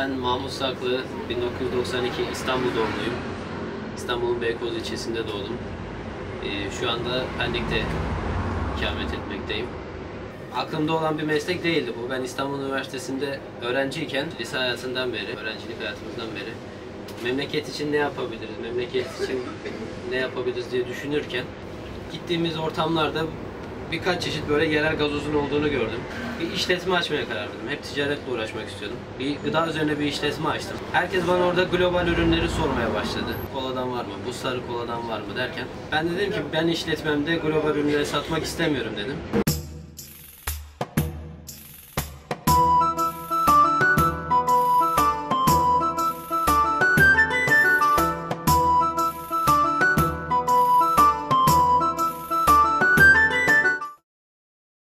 Ben Mahmut Saklı, 1992 İstanbul doğumluyum. İstanbul'un Beykoz ilçesinde doğdum. Şu anda Pendik'te ikamet etmekteyim. Aklımda olan bir meslek değildi bu. Ben İstanbul Üniversitesi'nde öğrenciyken, lise hayatından beri, öğrencilik hayatımızdan beri memleket için ne yapabiliriz, memleket için ne yapabiliriz diye düşünürken gittiğimiz ortamlarda birkaç çeşit böyle yerel gazozun olduğunu gördüm. Bir işletme açmaya karar verdim. Hep ticaretle uğraşmak istiyordum. Bir gıda üzerine bir işletme açtım. Herkes bana orada global ürünleri sormaya başladı. Koladan var mı? Bu sarı koladan var mı derken ben de dedim ki ben işletmemde global ürünleri satmak istemiyorum dedim.